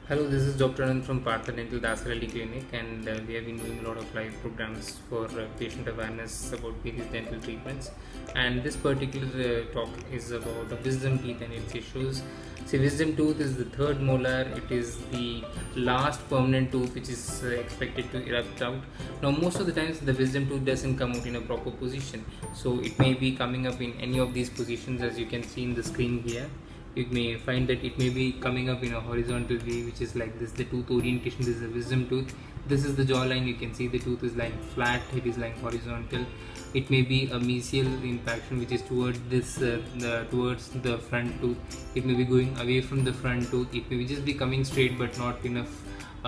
Hello, this is Dr. Anand from Partha Dental II Clinic, and we have been doing a lot of live programs for patient awareness about various dental treatments. And this particular talk is about the wisdom teeth and its issues. See, wisdom tooth is the third molar. It is the last permanent tooth which is expected to erupt out. Now, most of the times the wisdom tooth doesn't come out in a proper position, so it may be coming up in any of these positions, as you can see in the screen here. You may find that it may be coming up in a horizontal way, which is like this. The tooth orientation, this is a wisdom tooth. This is the jawline. You can see the tooth is lying flat, it is lying horizontal. It may be a mesial impaction, which is towards this towards the front tooth. It may be going away from the front tooth. It may just be coming straight but not enough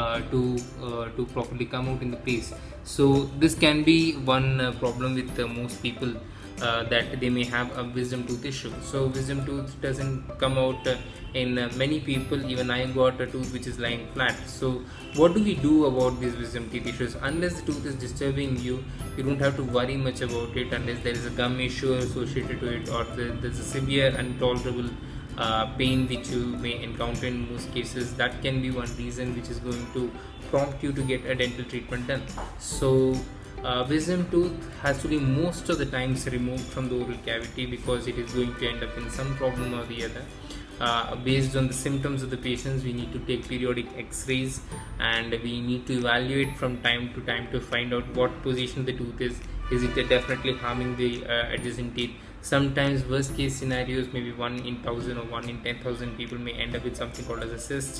to properly come out in the place. So this can be one problem with most people, that they may have a wisdom tooth issue. So wisdom tooth doesn't come out in many people. Even I got a tooth which is lying flat. So what do we do about these wisdom teeth issues? Unless the tooth is disturbing you, you don't have to worry much about it, unless there is a gum issue associated to it, or there's a severe intolerable pain which you may encounter in most cases. That can be one reason which is going to prompt you to get a dental treatment done. So wisdom tooth has to be most of the times removed from the oral cavity, because it is going to end up in some problem or the other. Based on the symptoms of the patients, we need to take periodic x-rays, and we need to evaluate from time to time to find out what position the tooth is. Is it definitely harming the adjacent teeth? Sometimes worst case scenarios, maybe 1 in 1000 or 1 in 10,000 people may end up with something called as a cyst.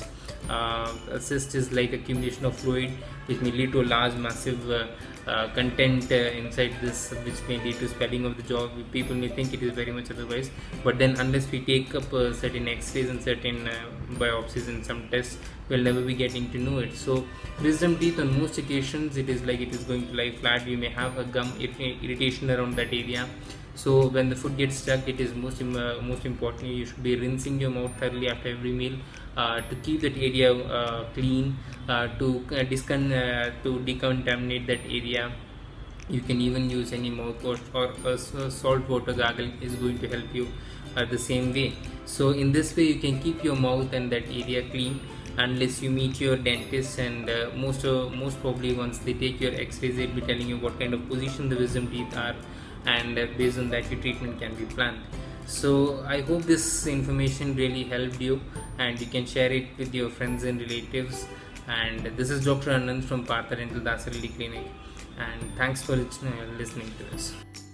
A cyst is like accumulation of fluid which may lead to a large massive content inside this, which may lead to swelling of the jaw. People may think it is very much otherwise, but then unless we take up certain x-rays and certain biopsies and some tests, we'll never be getting to know it. So wisdom teeth, on most occasions, it is like it is going to lie flat. You may have a gum irritation around that area. So when the food gets stuck, it is most importantly, you should be rinsing your mouth thoroughly after every meal to keep that area clean, to decontaminate that area. You can even use any mouthwash, or a salt water gargle is going to help you the same way. So in this way, you can keep your mouth and that area clean, unless you meet your dentist, and most probably once they take your x-rays, they'll be telling you what kind of position the wisdom teeth are, and based on that your treatment can be planned. So I hope this information really helped you, and you can share it with your friends and relatives. And this is Dr. Anand from Partha Dental II Clinic, and thanks for listening to us.